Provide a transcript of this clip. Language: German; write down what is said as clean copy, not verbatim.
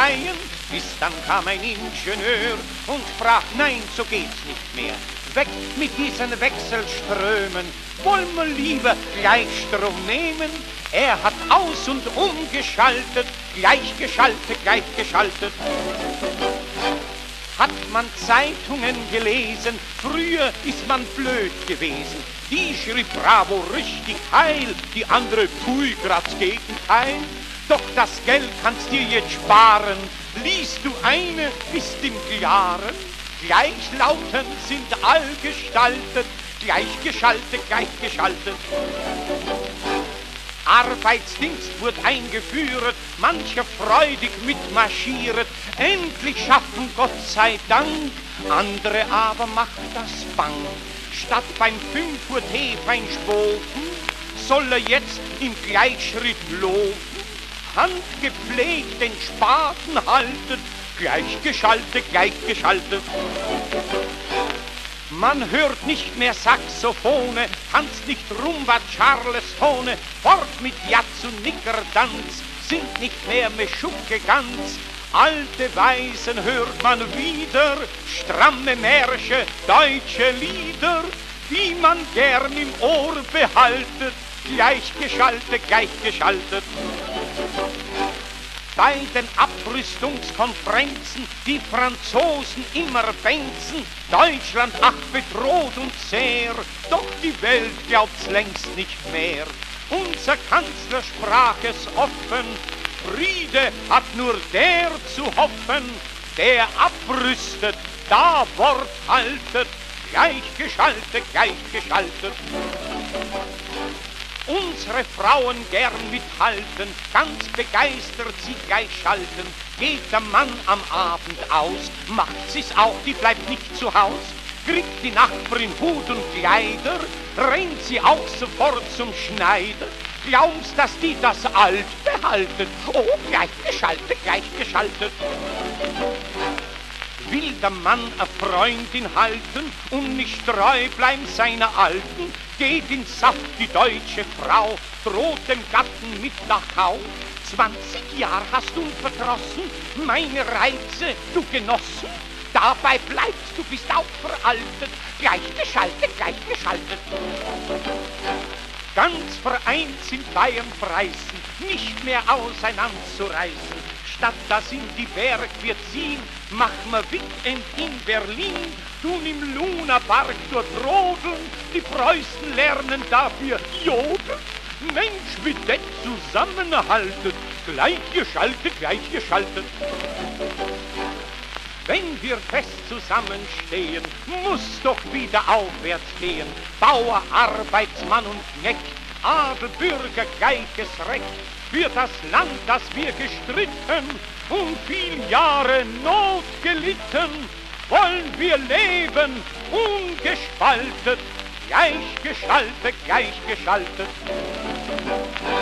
Reihen, bis dann kam ein Ingenieur und sprach, nein, so geht's nicht mehr. Weg mit diesen Wechselströmen, wollen wir lieber Gleichstrom nehmen. Er hat aus- und umgeschaltet, gleichgeschaltet, gleichgeschaltet. Hat man Zeitungen gelesen, früher ist man blöd gewesen. Die schrieb Bravo richtig heil, die andere pfui, grad's Gegenteil. Doch das Geld kannst dir jetzt sparen, liest du eine, bist im Klaren. Gleichlautend sind all gestaltet, gleichgeschaltet, gleichgeschaltet. Arbeitsdienst wird eingeführt, mancher freudig mitmarschiert, endlich schaffen, Gott sei Dank, andere aber macht das bang. Statt beim 5 Uhr Hefein schwofen, soll er jetzt im Gleichschritt laufen, handgepflegt den Spaten halten, gleichgeschaltet, gleichgeschaltet. Man hört nicht mehr Saxophone, tanzt nicht Rumba, Charleston, fort mit Jatz und Nickerdanz, sind nicht mehr Meschucke ganz. Alte Weisen hört man wieder, stramme Märsche, deutsche Lieder, die man gern im Ohr behaltet, gleichgeschaltet, gleichgeschaltet. Bei den Abrüstungskonferenzen die Franzosen immer bänzen, Deutschland ach bedroht und sehr, doch die Welt glaubt's längst nicht mehr. Unser Kanzler sprach es offen, Friede hat nur der zu hoffen, der abrüstet, da Wort haltet, gleichgeschaltet, gleichgeschaltet. Unsere Frauen gern mithalten, ganz begeistert sie gleich schalten. Geht der Mann am Abend aus, macht sie's auch, die bleibt nicht zu Haus. Kriegt die Nachbarin Hut und Kleider, rennt sie auch sofort zum Schneider. Glaubst, dass die das alt behalten? Oh, gleichgeschaltet, gleichgeschaltet. Will der Mann eine Freundin halten und nicht treu bleiben seiner Alten, geht in Saft die deutsche Frau, droht dem Gatten mit Dachau. 20 Jahre hast du verdrossen, meine Reize du genossen, dabei bleibst du, bist auch veraltet, gleichgeschaltet, gleichgeschaltet. Ganz vereint sind Bayern Preisen, nicht mehr auseinanderzureißen. Statt dass in die Berg wir ziehen, machen wir Weekend in Berlin, tun im Lunapark dort rodeln, die Preußen lernen dafür jodeln. Mensch, wie det zusammenhalten, gleichgeschaltet, gleichgeschaltet. Wenn wir fest zusammenstehen, muss doch wieder aufwärts gehen. Bauer, Arbeitsmann und Knecht, Adel, Bürger, gleiches Recht. Für das Land, das wir gestritten und viel Jahre Not gelitten, wollen wir leben ungespaltet, gleichgeschaltet, gleichgeschaltet.